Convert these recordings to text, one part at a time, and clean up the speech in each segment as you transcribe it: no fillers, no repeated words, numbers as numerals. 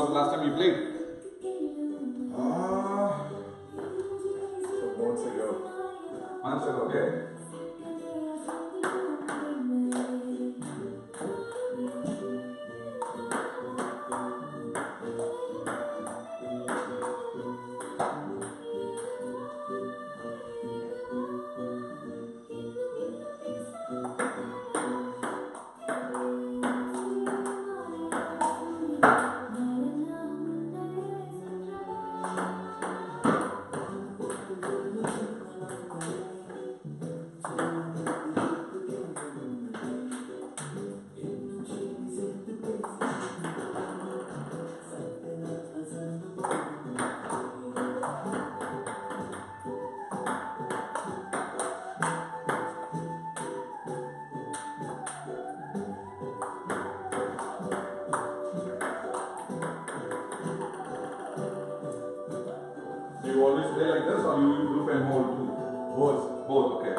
was the last time you played? Months ago. Months ago, okay. Do you always play like this, or you loop and hold too? Both. Both, okay.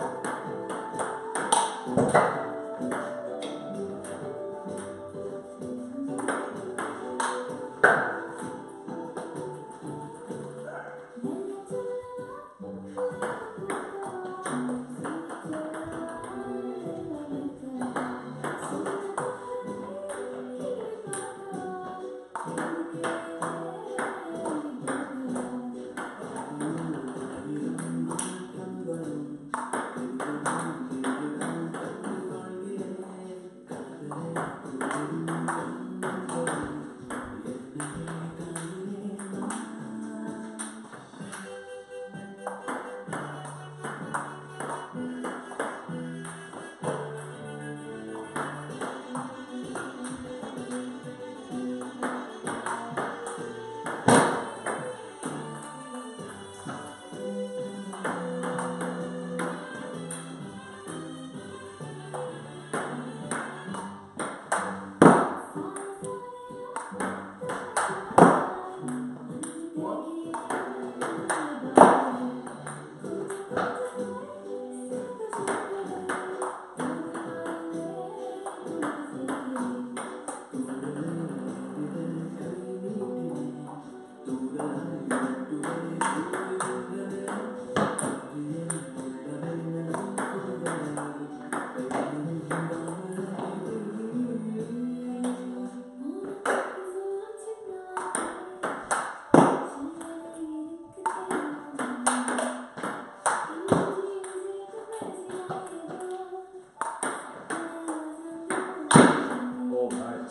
Oh, nice.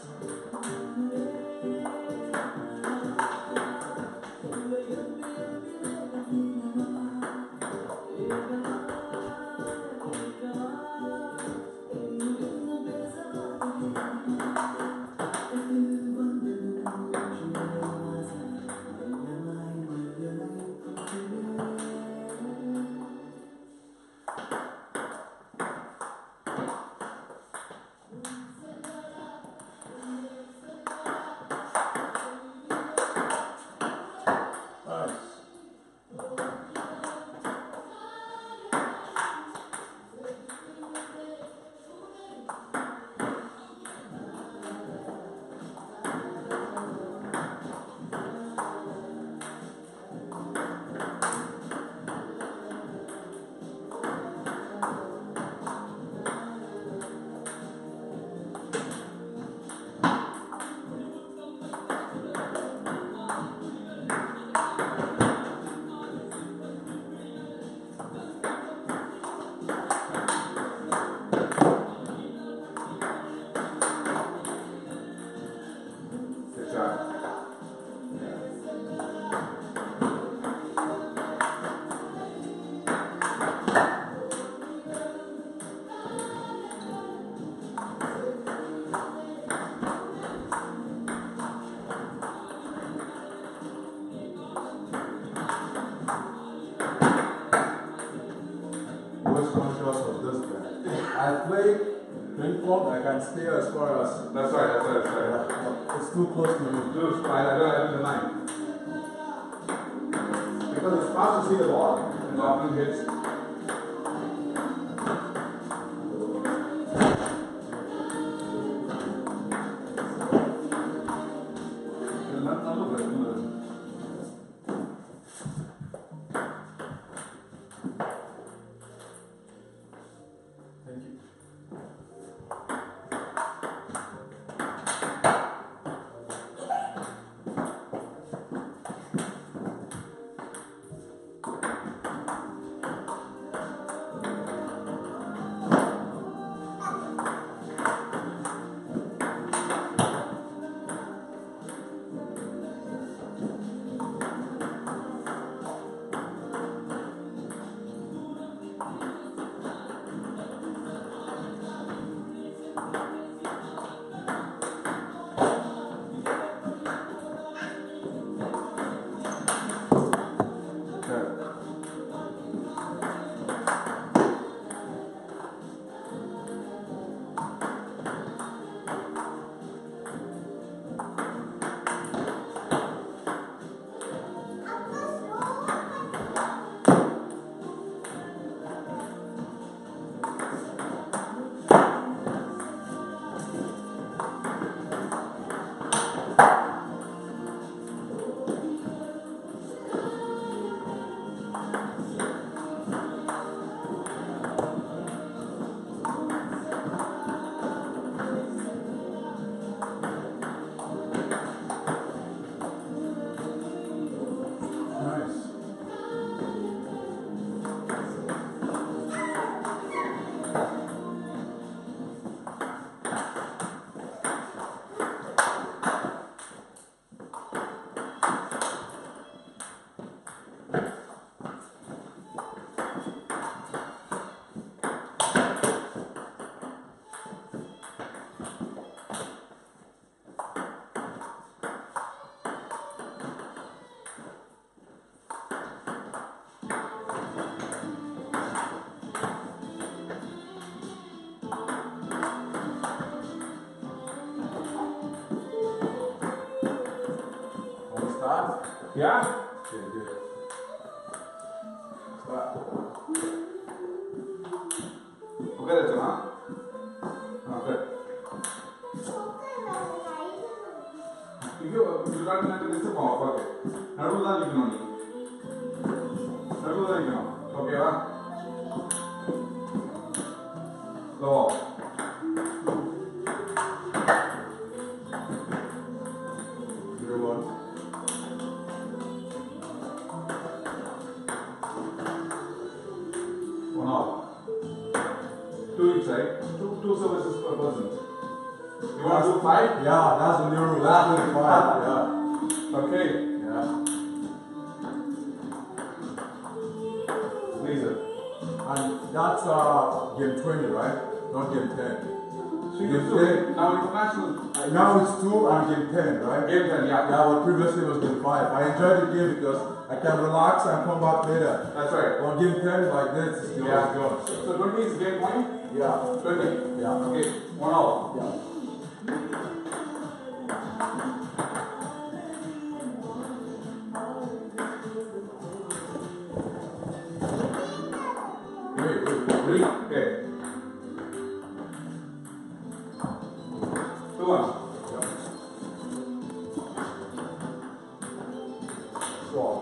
Good job. Most conscious of this guy. I play ping pong, I can stay as far as. That's right, that's right, that's right. It's too close to me. Dude, I don't deny. Because it's fast to see the ball, and often hits. Yeah? Okay, good. Start. Okay, that's it, huh? Okay. You got to this off, okay. Now, you can only. Okay, huh? Go off. Two each, right? Two services per person. You want to do 5? Yeah, that's the new rule. That's the 5. Yeah. Okay. Yeah. Laser. And that's game 20, right? Not game 10. So you Game do 10. now international. Now it's 2 and game 10, right? Game 10, yeah. Yeah, but previously it was game 5. I enjoyed the game because I can relax and come back later. That's right. On game 10, like this, it's Yeah. gone. So 20 is game point? Yeah. 20. Yeah. Okay, 1 hour. Yeah. Wait. Okay. 2 1. Swap.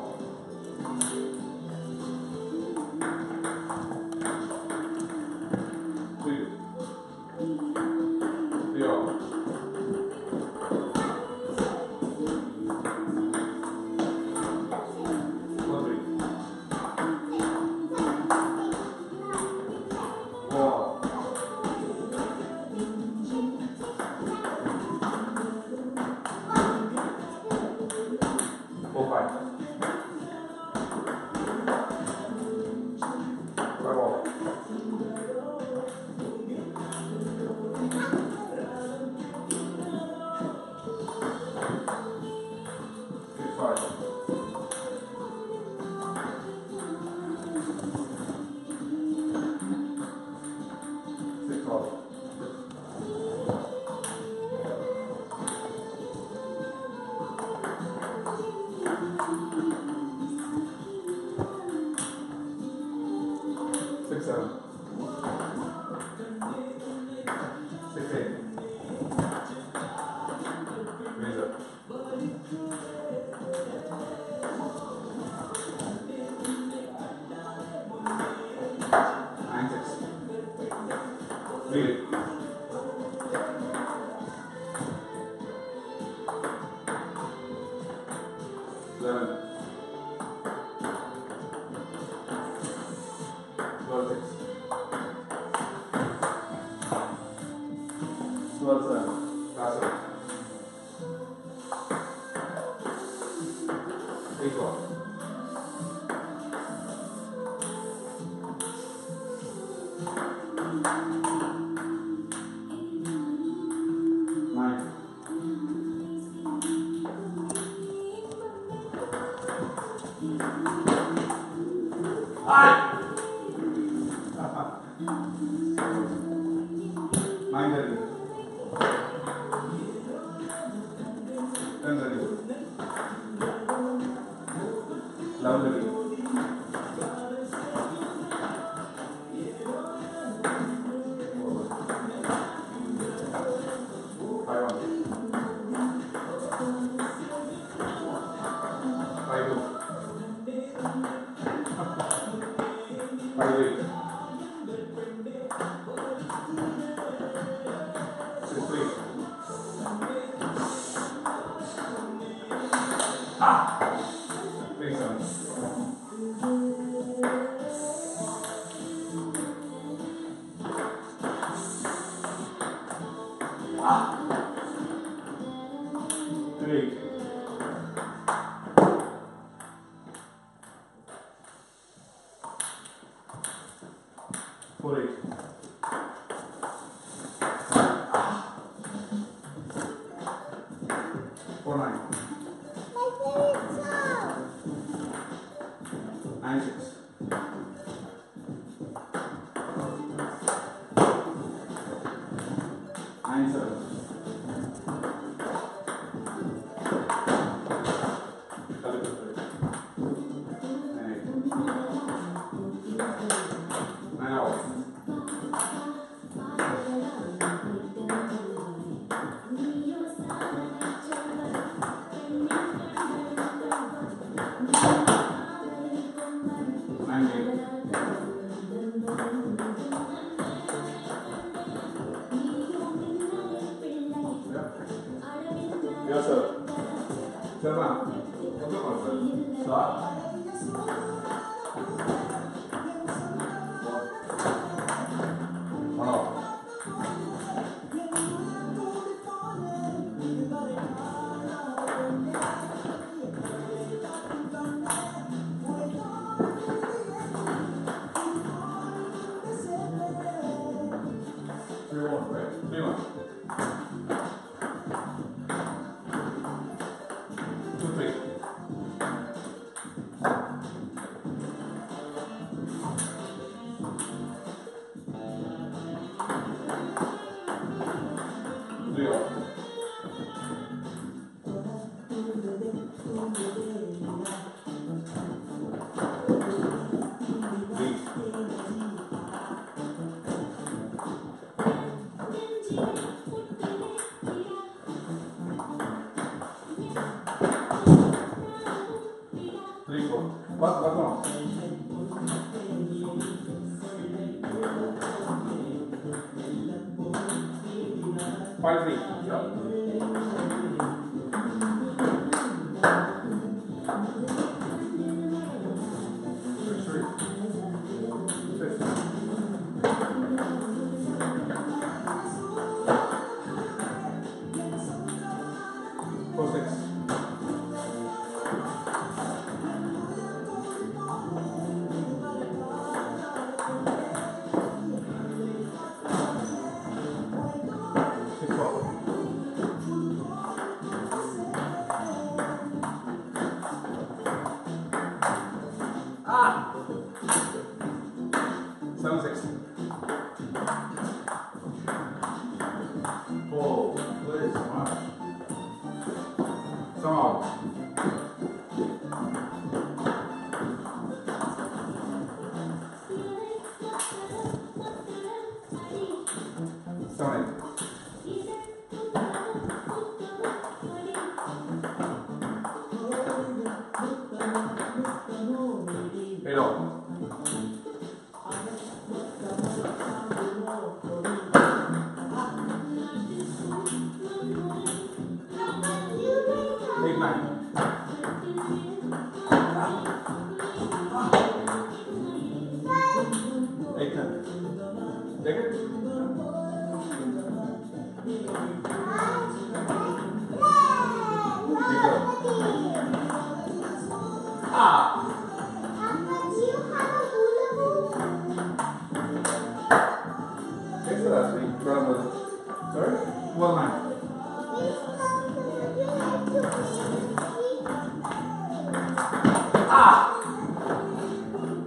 9:30. 10:30. 11:30.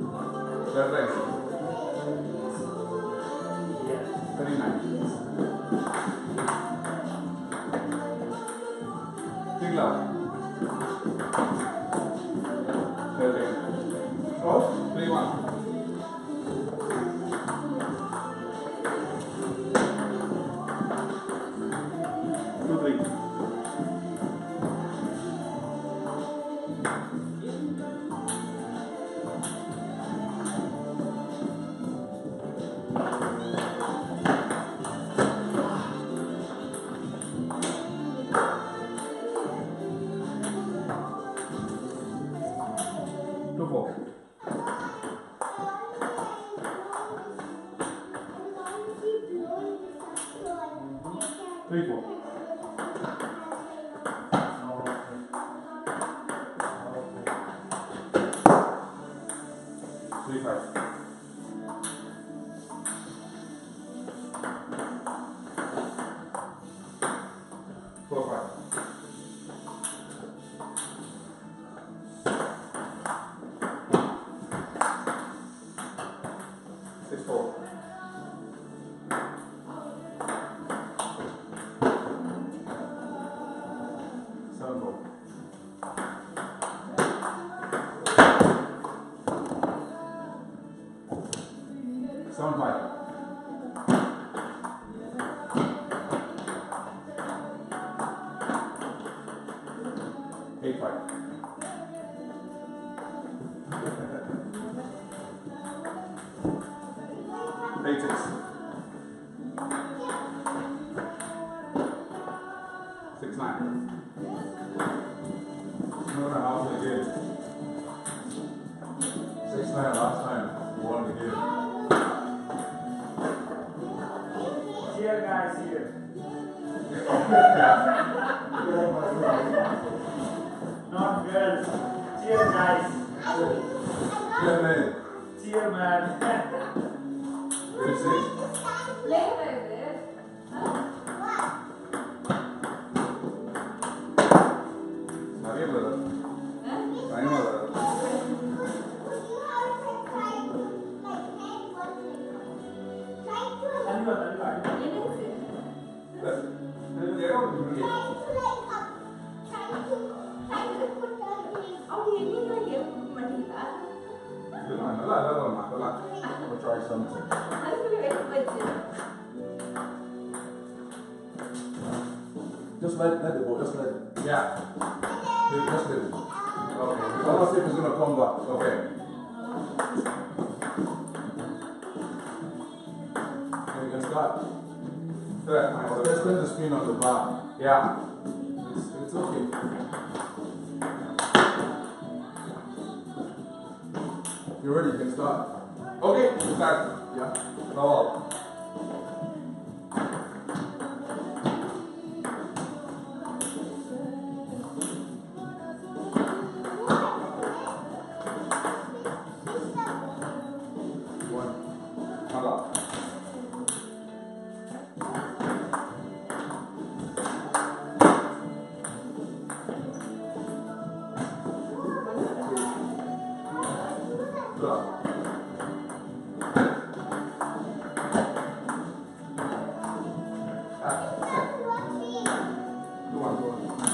39. 3-4. 3-5. 4-5. 6-4. 7-4. 7-5. 8-5. 8-6. 6-9. No matter how they get 6-9 last time you won the game. Cheer guys here. Not girls. Cheer guys. Yeah, man. Cheer man. 36. Sorry, brother. Time, brother. We'll try something. Just let it go. Just let it. Yeah. Just let it go. Okay. I want to see if it's gonna come back. Okay. Then you can start. Good. Let's let the spin on the bar. Yeah. It's okay. You're ready, you can start. Okay. Start. Yeah? Ball. One. Hello. Go. Go on, go on.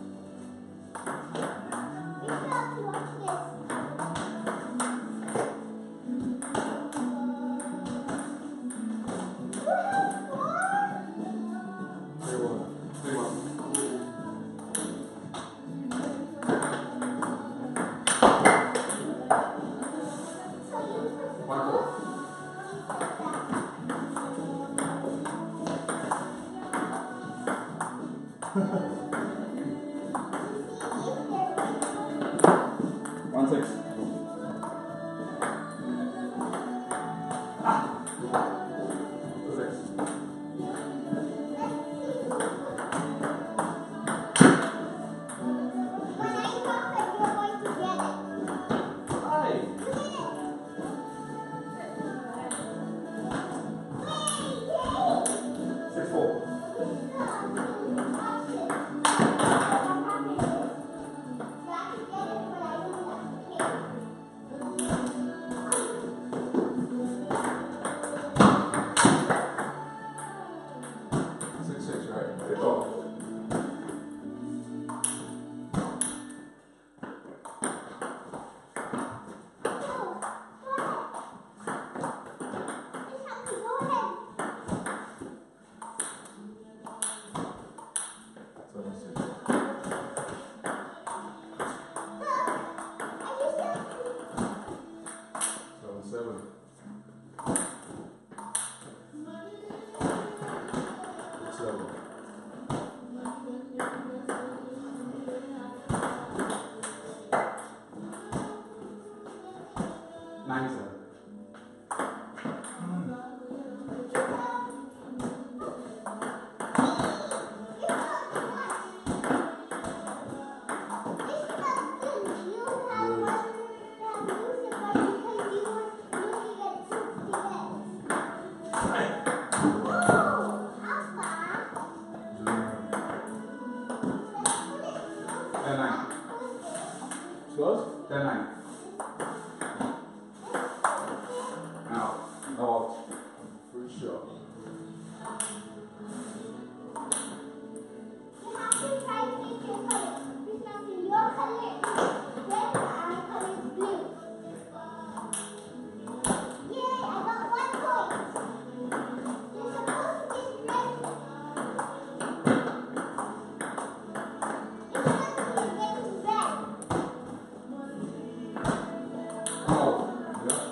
Say one. 3-1. One, 4. 1-6. 2-6. 6-4. 5-4. Sure. You have to try to pick your color. This now your color is red and my color is blue. Yay, I got 1 point. You're supposed to get red. You're supposed to be getting red. Oh. Yeah.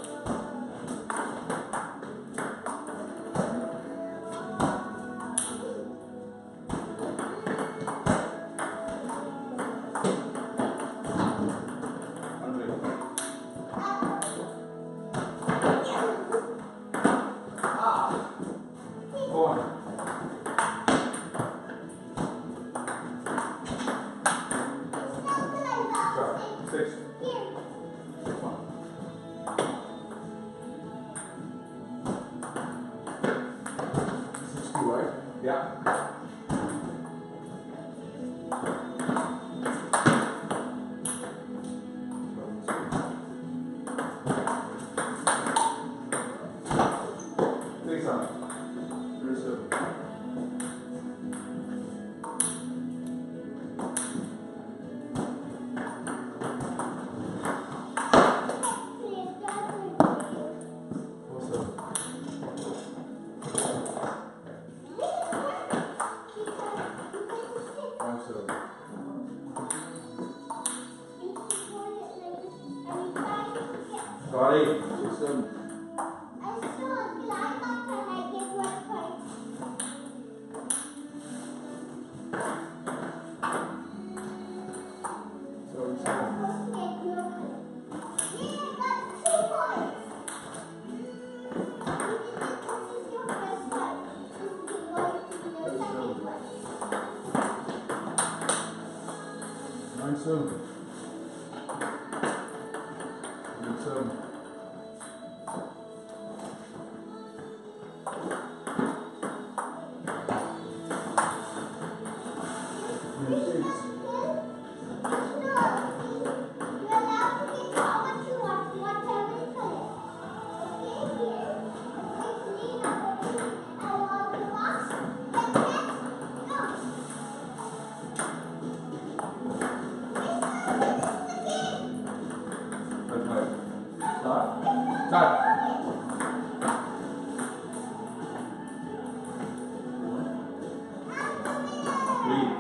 Andre. Go on. Sure. 6. Here. Come on. 60, right? Yeah. Three, seven. 37. What's up? 57. Sorry. 67. Start. 3.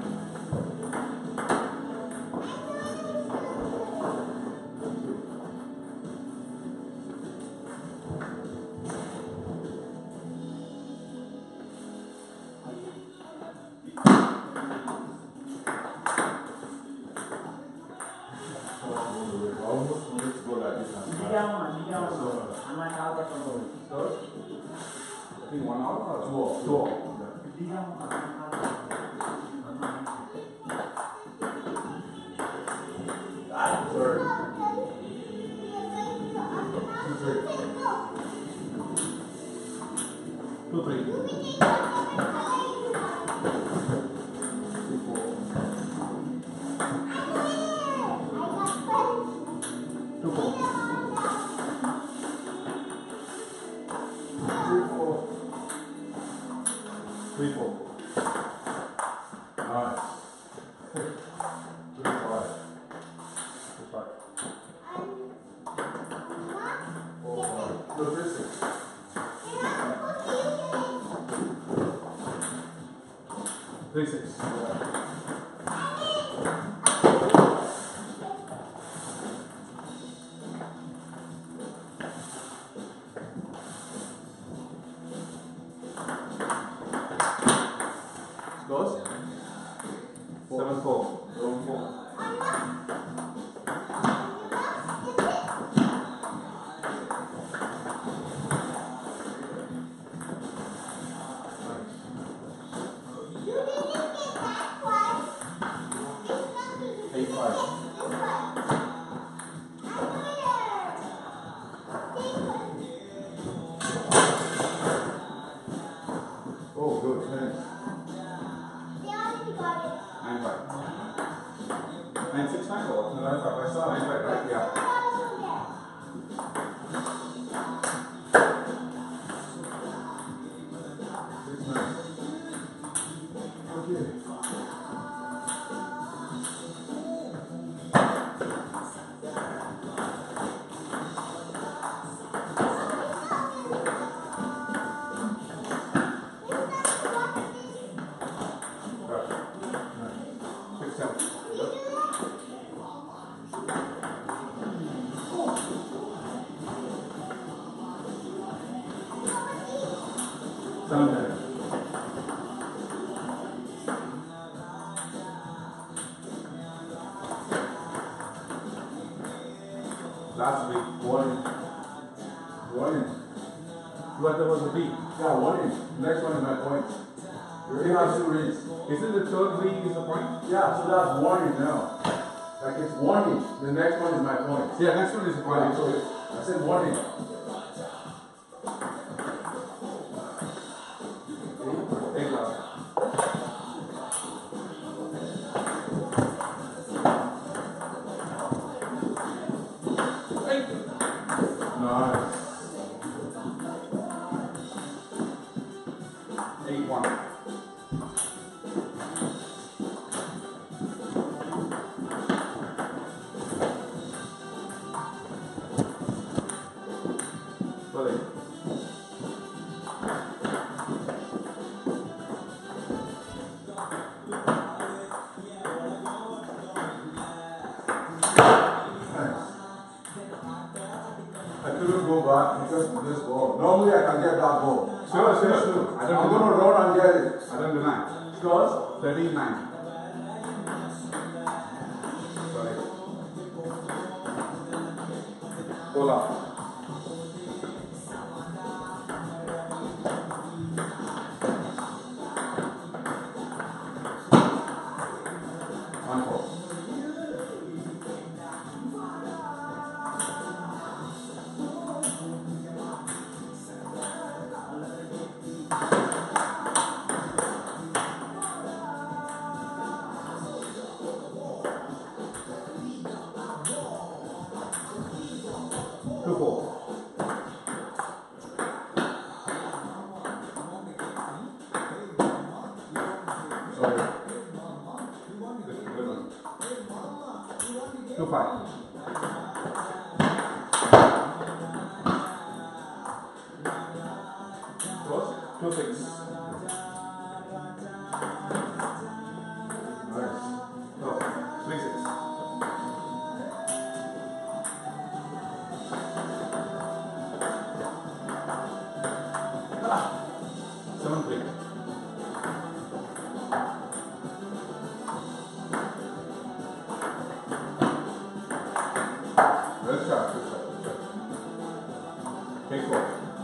Almost need to go like this and start. I might have that one. Third. I think 1 hour or 2 hours. 2 hours. Sorry. 2, 3. 2, 4. 2, 4. 3, 4. Nice. 35. 5. 4, 5. No, 36. 3, 6. Scores? 7, 4. 7, 4. You didn't get that one. Okay. Six, seven. Seven. Last week. One inch. What was the beat? Yeah, 1 inch. Next one is my point. You already have 2 rings. Isn't the third ring is the point? Yeah, so that's 1 inch now. Like it's 1 inch. The next one is my point. Yeah, next one is the point. Yeah, so I said 1 inch. Eight last. Eight. Nice. 8-1. Really? I couldn't go back because of this ball. Normally I can get that ball. Sure. I'm going to run and get it. I don't deny. Scores? 39. Sorry. Hola. One four. Two four. Sorry. Good one. 2-5. Close. 2-6. Nice. Close. 3-6. Ah. 7-3. Good shot. Take 4.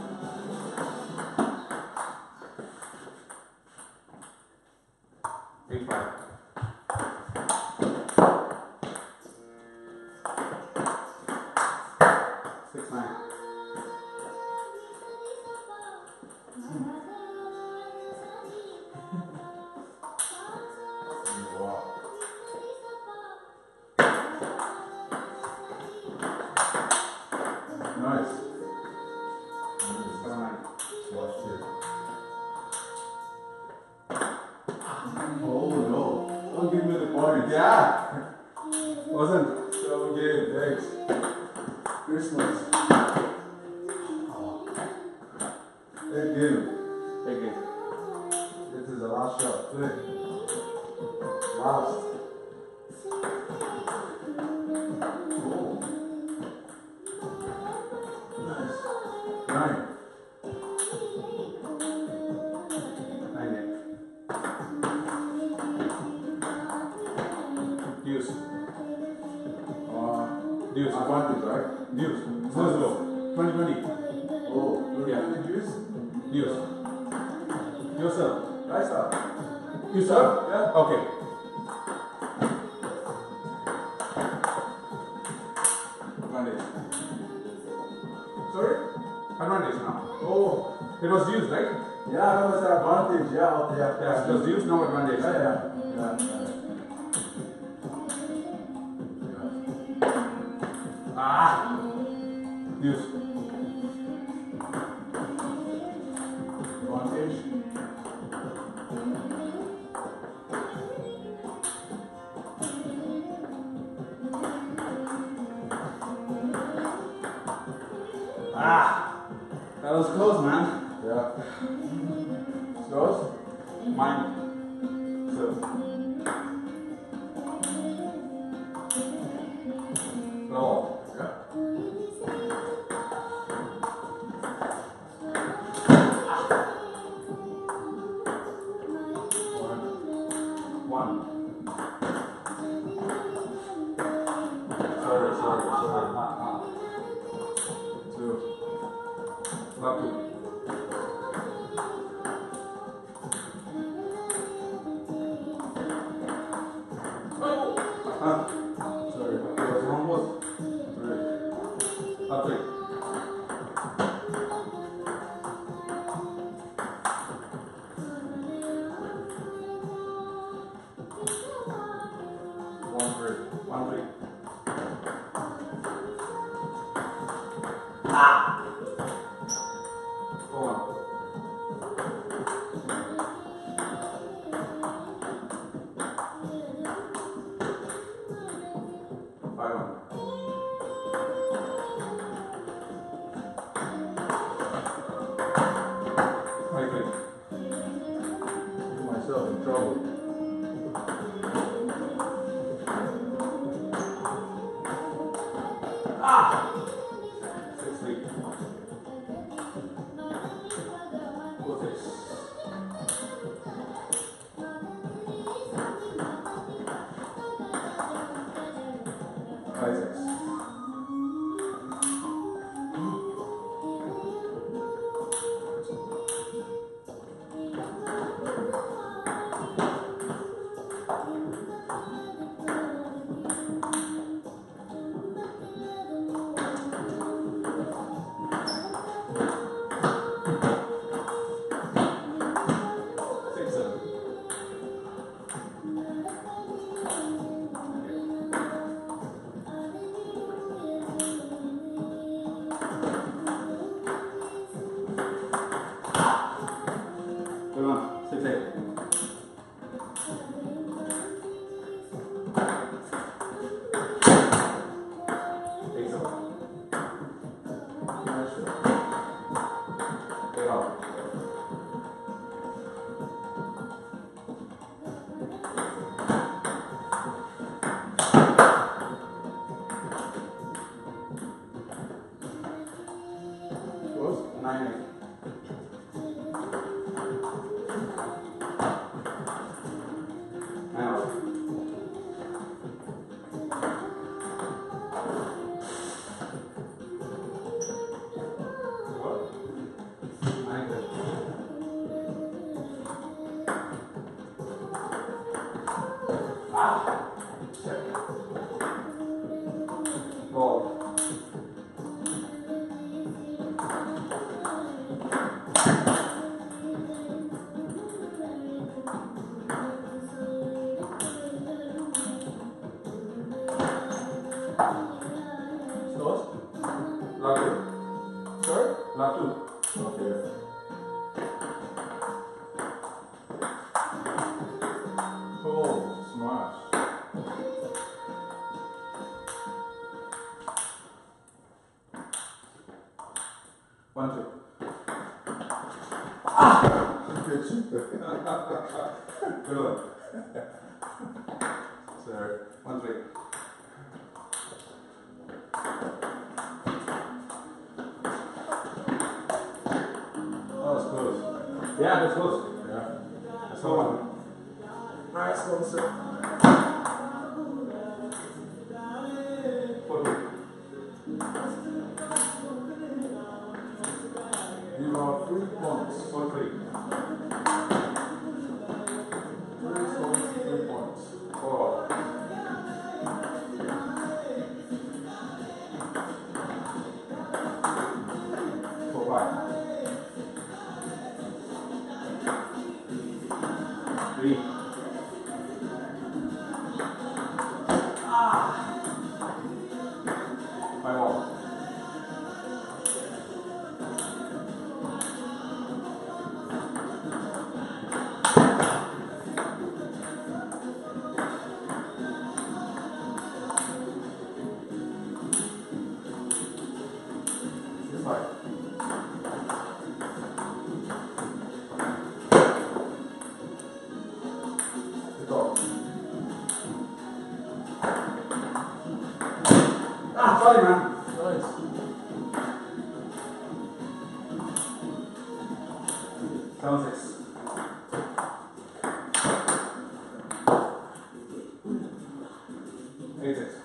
Eight, 5. Six, 9. Wow. Nice. 7, 9. Watch it. Oh no. Don't give me the point. Yeah. Wasn't. So good. Thanks. Christmas. Hey, dude. Take it. This is the last shot. Play. Last. Oh. Nice. 9. 9, 8. Deuce. Deuce. Advantage, right? Deuce. 0-0. 20-20. Oh, Yeah. the juice? Deuce. Yourself. Nice up. You serve? Yeah. Okay. Advantage. Sorry? Advantage now. Oh. It was deuce, right? Yeah, that was the advantage. Yeah, okay. Yeah, it was deuce, no advantage. Yeah. Ah! Deuce. Advantage. Yours? Mine. So. Go. Yeah. One. Sorry. Two. Love you. Sorry. It was wrong word. Three. Love you. One, three. 1, 3. Go on. 5, 1. Right click. Put myself in trouble. Ah! 6, 3. 4, 6. 5, 6. Come on, 6, 8. Take some. Get out. Yours? 9, 8. Now. What? 9, 10. Ah! Shit. Ball. Yours? Love you. Sorry? Love you. Okay. Oh, smash. One, 2. Good. Good. Sorry. 1, 3. Oh, it's close. Yeah, that's close. Yeah. That's the one. Nice one, sir. 4, 2. You are 3 points. 4, 3. 3 points. 4. 4, 5. 3. 5 all. This side. Sorry, man. Nice. Seven, 6. Eight, 6.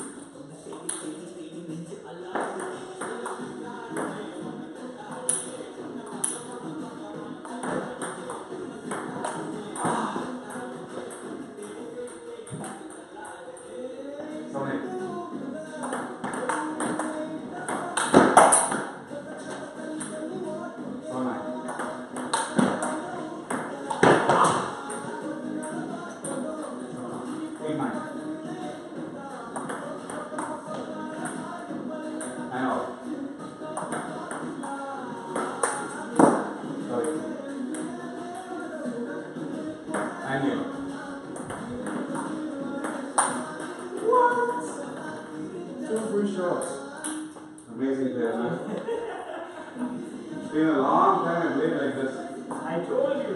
Shots. Amazing player, man. It's been a long time I played like this. I told you.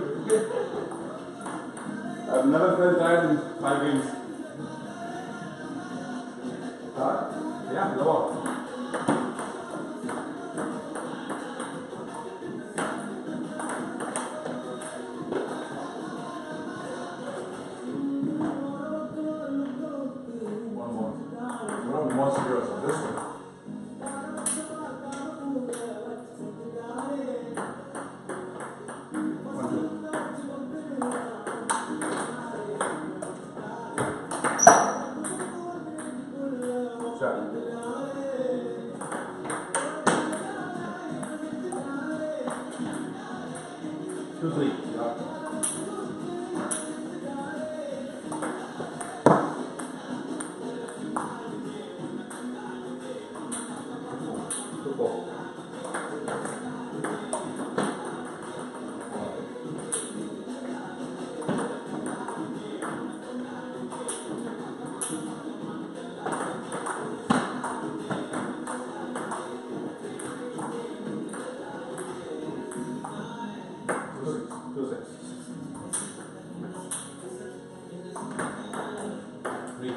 I've never felt tired in 5 games. Yeah, lower. One more. We're not more serious on this one. Two, 3. Two, 4. Two, 6. 3.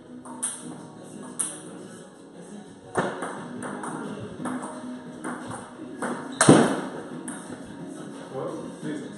4, 3, 6.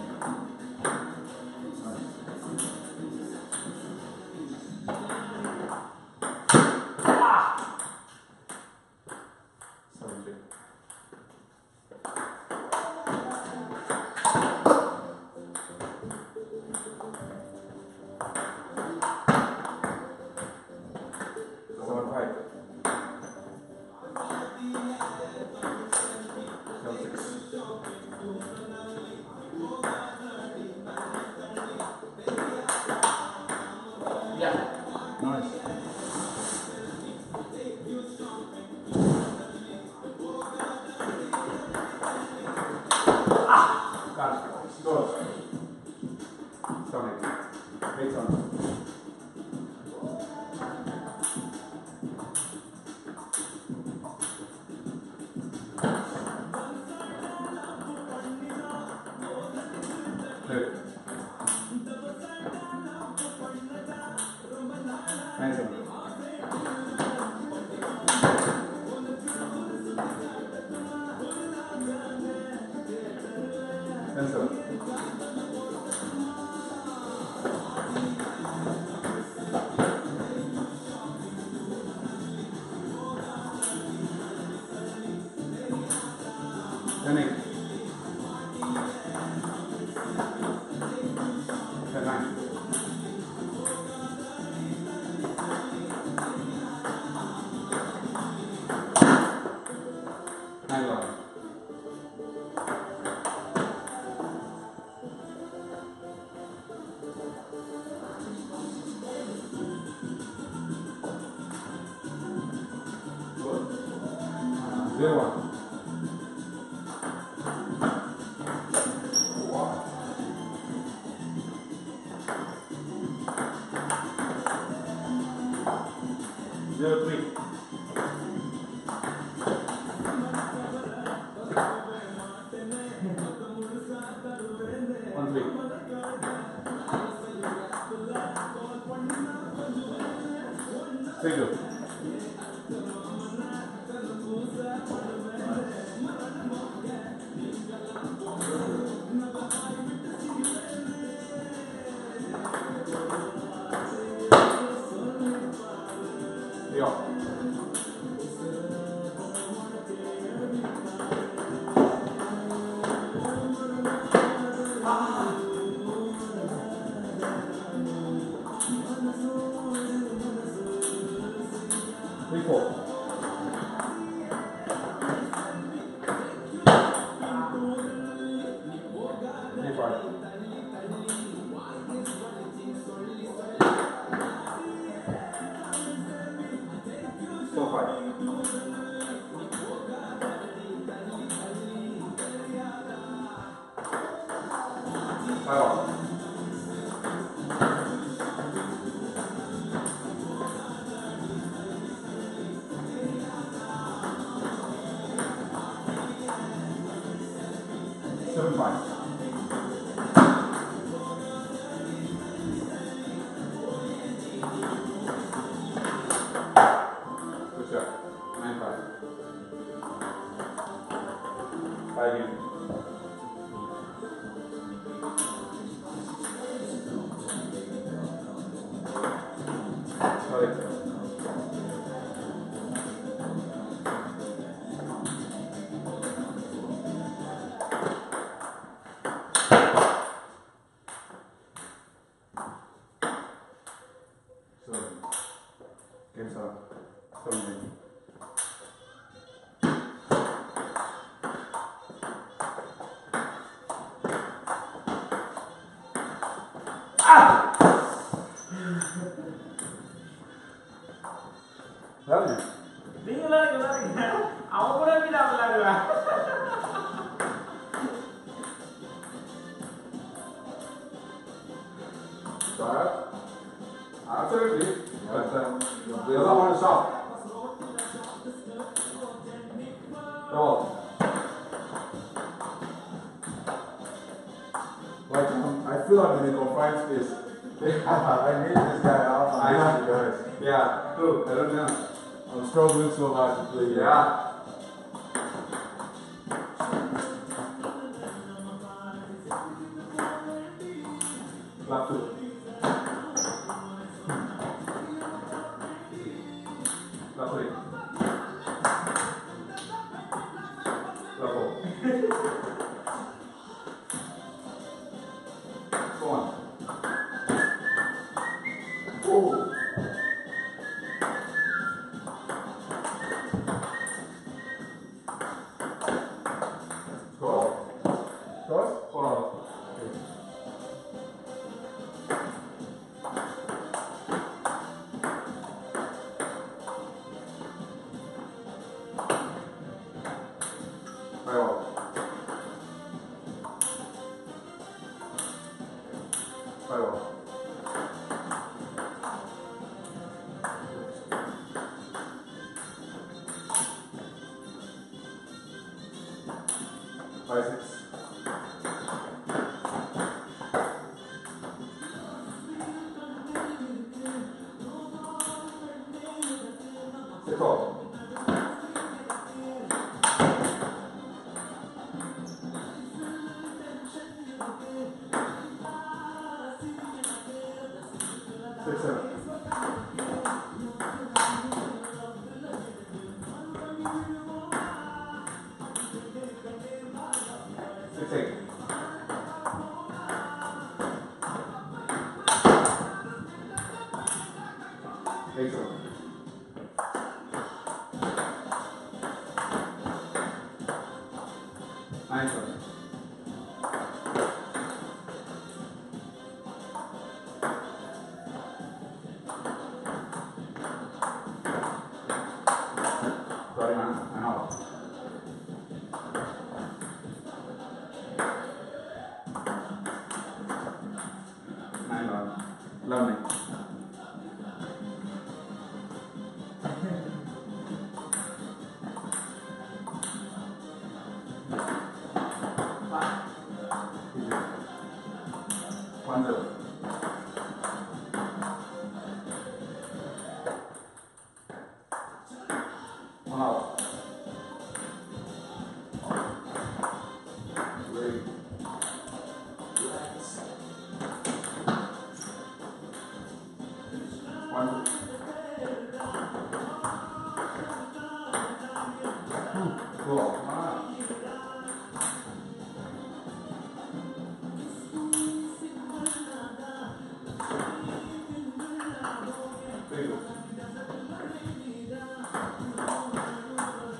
Nice. Got it. Scores. 7, 8. 8, 7. Good. 9, 7. 10, 7. 10, 8. 10, 9. 9, 11. 0, 1. Wow. 0, 3. 1, 3. 3, 2. 5. So 5. Five off. Seven 5. Good shot. 9 5. 5 game. Sorry. Game 7. 17. Value. Bingung lagi. Aku pun dah bilang lagi lah. Start. Absolutely. But The other one is up. roll. Like, I feel I'm in a confined space. I need this guy out. I need you guys. Yeah, true. I don't know. I'm struggling so hard to play. Yeah. Lap 2. Lap 3. Lap 4. Go on. Oh. Score. Cross? 4 out. Five out. Five out. 5 6. Six off. Six 7. Six 8. Eight 7. Nine 7. Sorry, man. I'm out. Nine 11. One 0. One out. Ready. Relax. One 2. Cool. Very good.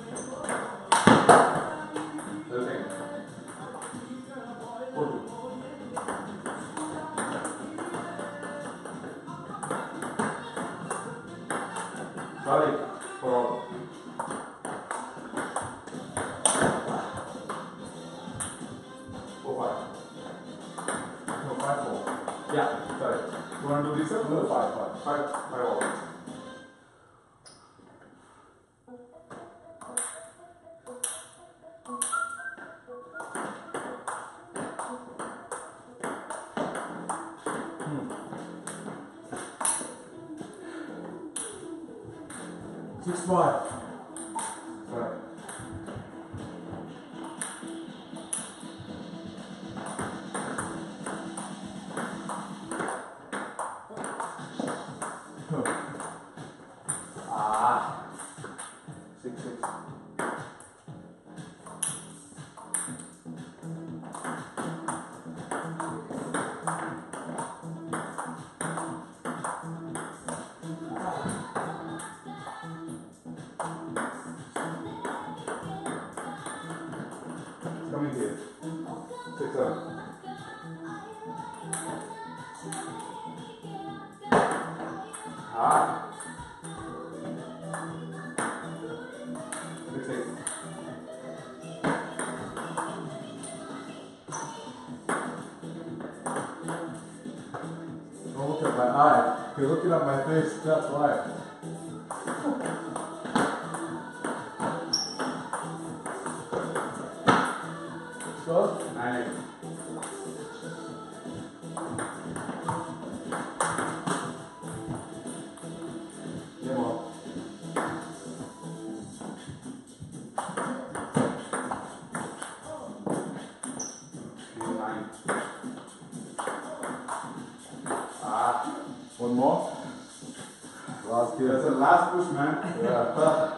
Okay. 4 2. Sorry for all. No, 5-4. Yeah, sorry. You want to do this up? No, 5-5. 5 all. Six 5. Sorry. Ah. 6 6. Coming here. 6 7. Ah. 6 8. Don't look at my eye. You're looking at my face, that's why. Score? 9 8. Game on. Game 9. Ah. One more? Last game. That's the last push, man. Yeah.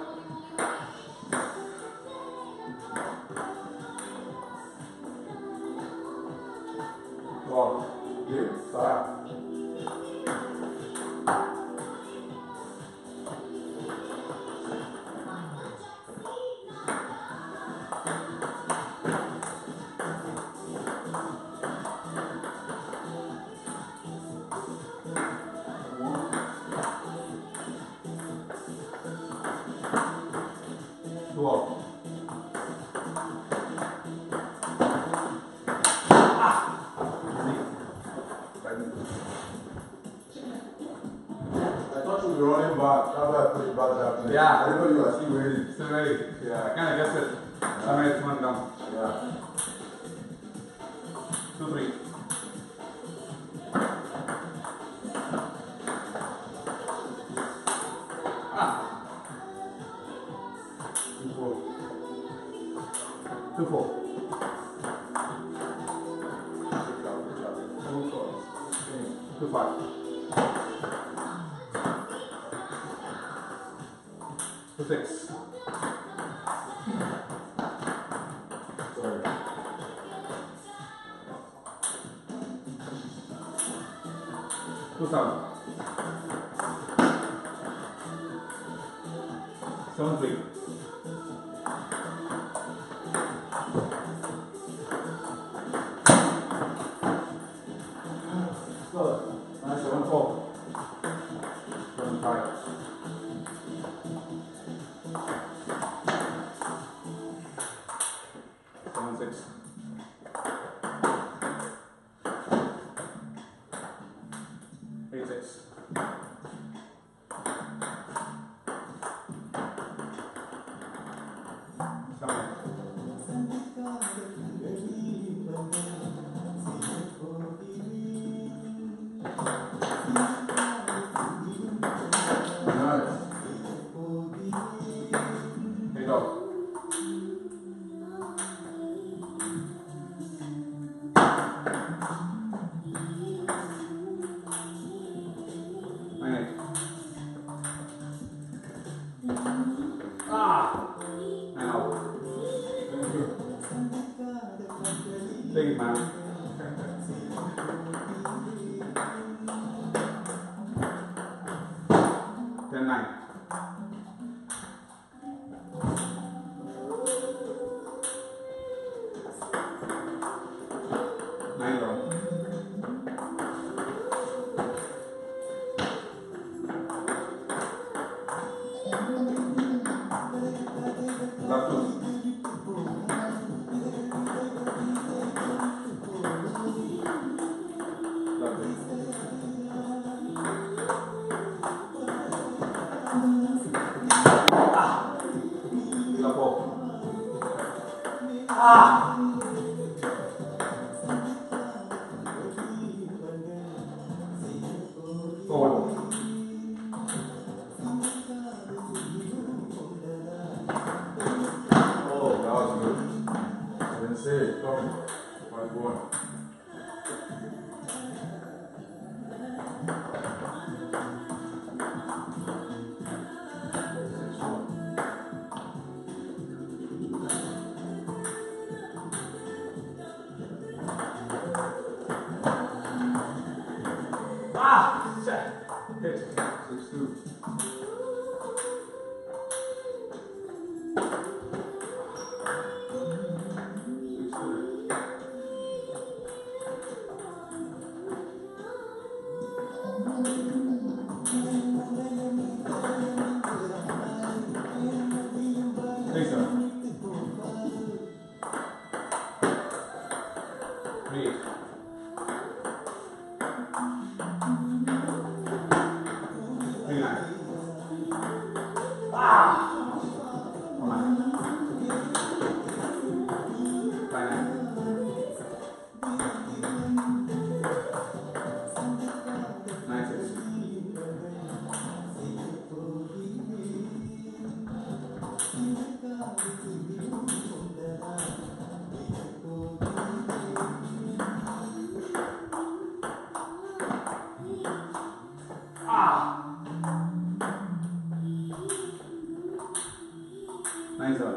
Wow. Game. Start. Two out. I thought you were running back after I put it back there. Yeah. I didn't know you were still waiting. Still ready. Yeah, I kind of guessed it. Somewhere it's one down. Yeah. 2 3. Ah. 2 4. 2 4. 2 5. 2 6. Sorry. 2 7. 7 3. Good. Nice 7 4. 7 5. 7 6. 8 6. Oh. Oh, that was good. I didn't say it. Come. 5-1. Ah! Shit. Hit. 6-2. Thanks, sir. 3-8. Nice one.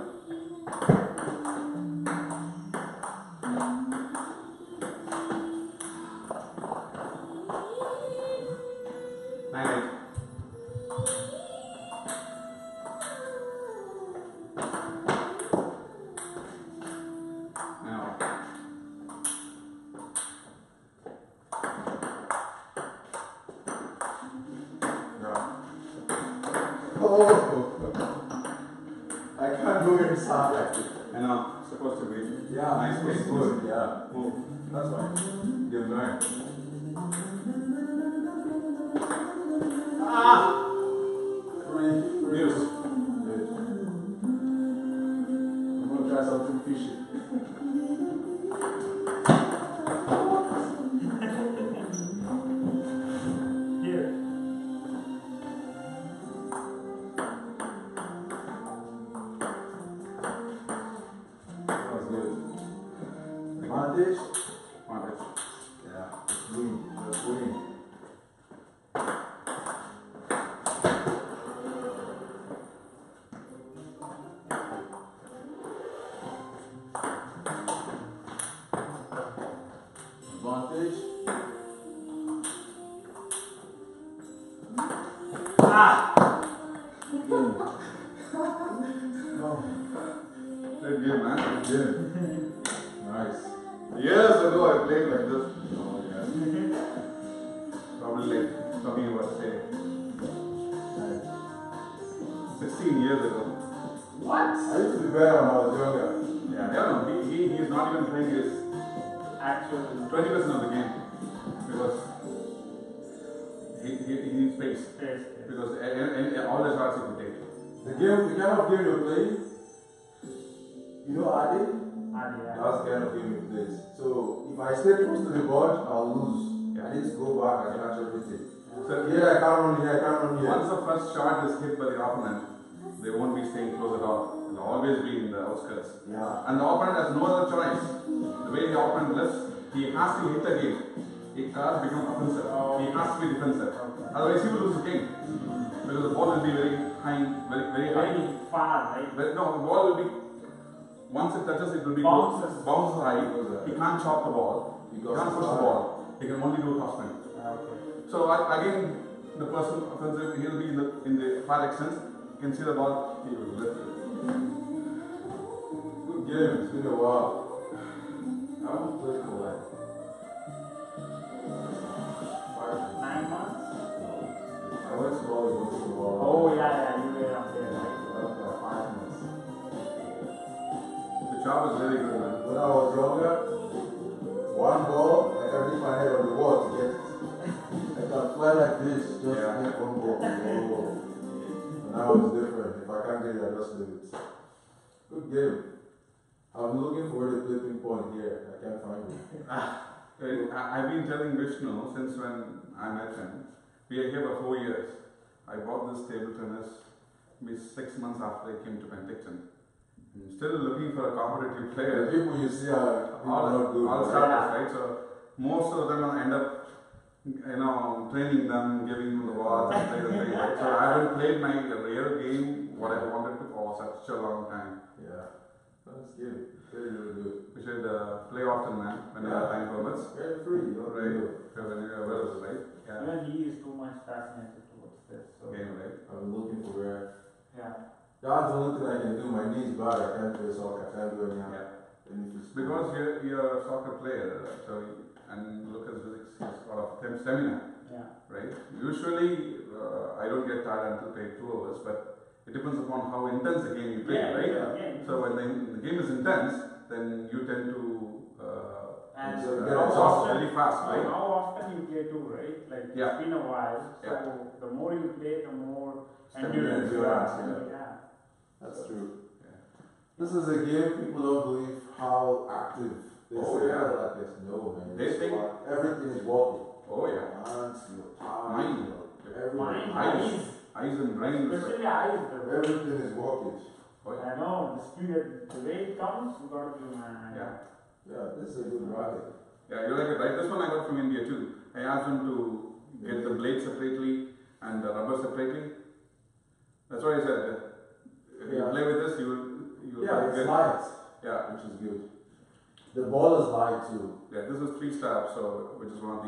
Nine, eight. Now. Oh, I can't go inside. I know. Supposed to be. Yeah, Nice it's pace. good. Yeah, Move. that's fine. You've learned. Ah! 3. News. Good. I'm gonna try something fishy. Here. That was good. Advantage? Advantage. Yeah. Green. That's green. Advantage. Ah! Game. No. Good game, man. Game. Nice. Years ago, I played like this. Oh, yeah. Probably like talking about, say, Nice. 16 years ago. What? I used to be better when I was younger. Yeah, no, he's not even playing his Actual. 20% of the game because he needs space. Yes. Because all the shots he could take. The kind of game you play, you know Adi? Yeah. That's the kind of game he plays. So if I stay close to the board, I'll lose. Yeah. I need to go back and catch everything. So Here I can't run here, I can't run here. once the first shot is hit by the opponent, they won't be staying close at all. They'll always be in the outskirts. Yeah. And the opponent has no other choice. The way the opponent lives, he has to hit the game. He can't become offensive. He has to be defensive. Otherwise, he will lose the game. Because the ball will be very high, very high. Very far, right? But no, the ball will be, once it touches, it will be Bounces. bounces high. He can't chop the ball. He Because can't it's push the high. ball. He can only do topspin. Okay. So again, the person offensive, he'll be in the far extent. You can see the ball, he will lift it. Good game, it's been a while. I haven't played for like 9 months? I went to volleyball for a while. Oh, yeah, you were up there, right? Like 5 months. The job is very good, man. When I was younger, one ball, I can hit my head on the wall to get it. I can fly like this, just Yeah. hit one ball. Oh. And now it's different. If I can't get it, I just leave it. Good game. I'm looking for the play ping pong here. I can't find it. I've been telling Vishnu since when I met him. We are here for 4 years. I bought this table tennis maybe 6 months after I came to Penticton. I'm still looking for a competitive The player. people you see are people not good. All right? starters, right? So most of them end up, training them, giving them the ball and play the thing, right? So I haven't played my real game, what I wanted to, for such a long time. Yeah, that's good. Very, really good. We should play often, man, whenever time permits. Very free, you know, Right? Because when you're available, right? Yeah. Even he is too much fascinated towards this. So Game, right? I've been looking for where. yeah. That's the only thing I can do. My knee's bad. I can't play soccer. I can't do anything. Yeah. Anything. Because you're a soccer player, so and Lucas Physics has a lot of stamina, Yeah. right? Usually, I don't get tired until play 2 hours, but it depends upon how intense the game you play, Yeah, right? yeah. So when the game is intense, then you tend to And So get get how exhausted often- really fast, right? How often you play too, right? Like Yeah. it's been a while. So Yeah. the more you play, the more Stamina, endurance you endurance, have. yeah. Yeah. That's true. Yeah. This is a game people don't believe how active. They Oh, say yeah. like this. No, man. They It's think- like everything is walking. Oh yeah. Hands, your arms, Mind. everything. Mind, Eyes, eyes, eyes and brain. especially eyes. Everything is walking. Oh yeah. I know the speed, the way it comes, you got to be man. Yeah. Yeah, this is a good racket. Yeah, you like it, right? This one I got from India too. I asked them to get the blade separately and the rubber separately. That's what I said. If you Yeah. play with this, you will Yeah, it's get. light, Yeah, which is good. The ball is light too. yeah. This is 3-star, so which is one of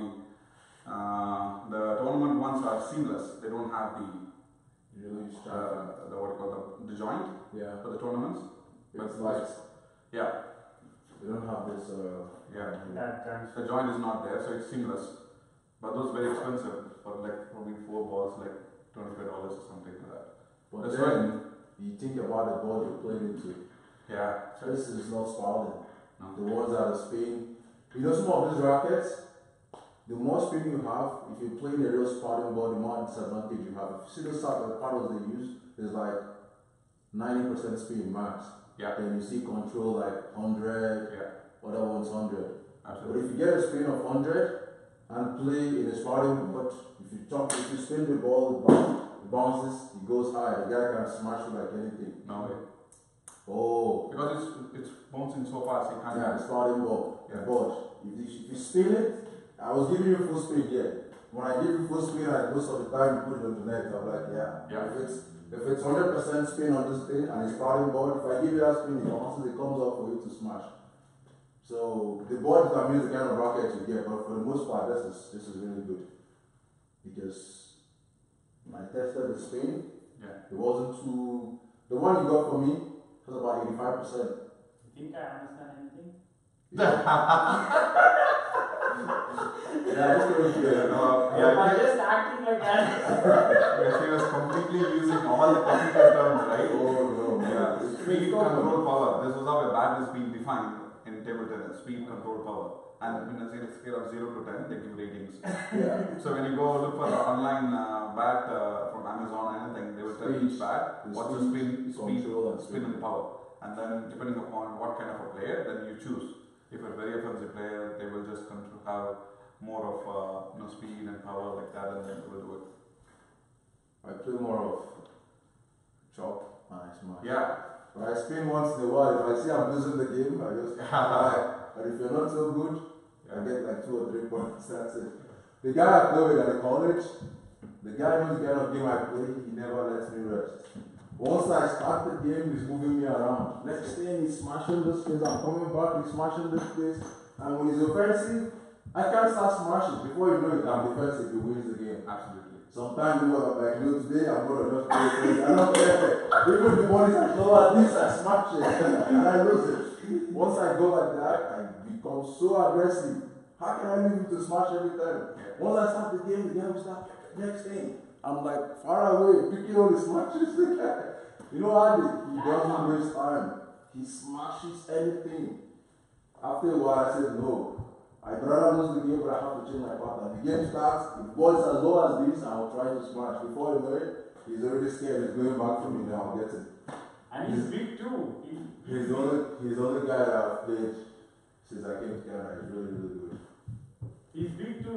the tournament ones are seamless. They don't have the You really strap. the what you call the joint Yeah, for the tournaments. it's light. Yeah, They don't have this. yeah. That kind The joint is not there, so it's seamless. But those very expensive for like probably 4 balls, like $25 or something like that. But That's then you think about the ball you're playing into. Yeah. This is not spalding. No. The ones that are spin. You know some of these rackets, the more spin you have, if you play the real spalding ball, the more disadvantage you have. If you see those type of paddles they use, there's like 90% spin max. Yeah. Then you see control like 100, Yeah. other ones 100. But Absolutely. if you get a spin of 100 and play in a spalding board, if you spin the ball, it bounces, it goes high. The guy can smash it like anything. No way. Oh. Because it's bouncing so fast, you can't. Yeah, starting ball. Yeah. But if you spin it, I was giving you full speed here. When I give you full speed, most of the time you put it on the net. I'm like, yeah. Yeah. If it's 100% spin on this thing and it's starting board, if I give you that spin, it bounces, it comes up for you to smash. So the board determines the kind of rocket you get, but for the most part, this is really good because when I tested the spin, Yeah. it wasn't too. The one you got for me was about 85%. You think I understand anything? Yeah, it's going to be I'm just acting like that. Yes, he was completely using all the technical terms, right? Oh no, Yeah. It's Speed, common. control, power. This was how a bat is being defined in table tennis. Speed, control, power. And when I say a scale of 0 to 10, they give ratings. Yeah. So when you go look for an online bat from Amazon or anything, they will tell Speed. each bat The what's the speed, speed, control, and spin and power. And then depending upon what kind of a player, then you choose. If you're a very offensive player, they will just have more of speed and power like that, and then they will do it. I play more of chop and I smash. Yeah. But I spin once in a while. If I see I'm losing the game, I just try. But if you're not so good, I get like 2 or 3 points. That's it. The guy I play with at college, the guy knows the kind of game I play. He never lets me rest. Once I start the game, he's moving me around. Next thing, he's smashing this place. I'm coming back, he's smashing this place. And when he's offensive, I can't start smashing. Before you know it, I'm defensive. He wins the game. Absolutely. Sometimes you know, like today, I'm going to just play things. I don't care. Even the bodies are slow, at least I smash it. And I lose it. Once I go like that, I become so aggressive. How can I leave him to smash every time? Yeah. Once I start the game will start next thing. I'm like far away, picking all the smashes. You know how he doesn't waste time. He smashes anything. After a while, I said no. I'd rather lose the game, but I have to change my pattern. The game starts, if ball is as low as this, I'll try to smash. Before you know it, he's already scared. He's going back to me now. I'll get it. And he's big too. He's the only guy that I've played since I came to Canada. He's really, really good. He's big too. He's just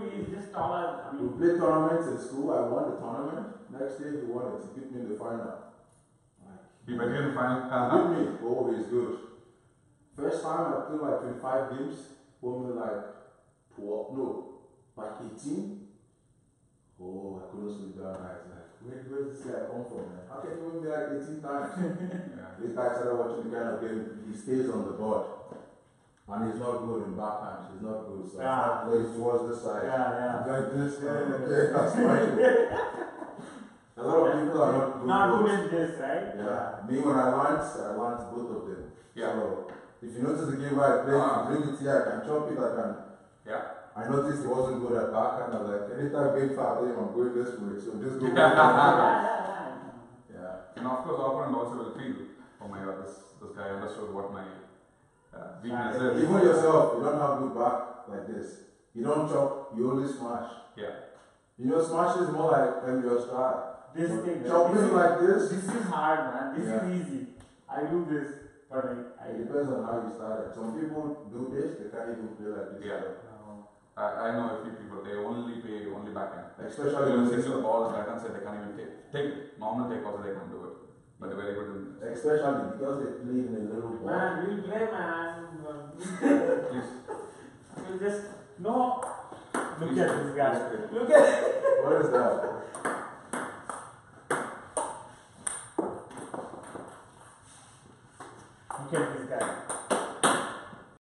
taller. I We mean, played tournaments in school. I won the tournament. Next year he won it. He beat me in the final. He went in the final. He beat me. Oh, he's good. First time I played like 25 games. Won me like 12. No, like 18. Oh, I couldn't sleep that night. Like, where does this guy come from, man? How can he win me like 18 times? Yeah. Later I started watching the kind of game. He stays on the board. And he's not good in backhand. He's not good. So Yeah. I plays towards this side. yeah. Like this, okay, that's right. A lot of people are not good. Not good coaches. at this, right? Yeah. Me, when I learned both of them. Yeah. So, if you notice the game where I play, bring it here, I can chop it, I can. Yeah. I noticed he wasn't good at backhand. I was like, anytime game foul, I'm going this way. So just go. Yeah. And of course, opponent also will feel, oh my god, this guy understood what my weakness is. Even yourself, you don't have good back like this. You don't chop, you only smash. Yeah. You know, smash is more like when you're style. This thing. Chopping like this. This is hard, man. This Yeah. is easy. I do this, but It depends on how you start it. Some people do this, they can't even play like this. Yeah. I know a few people, they only play only backhand. Especially when when you see the ball is backhand side, they can't even take it. Normal take also they can't do it. But they're very good in this. Especially because they play in a little ball. man, we'll play, man. Please. We'll just no. Look Please. at this guy. Please. Look at. What is that? Look at this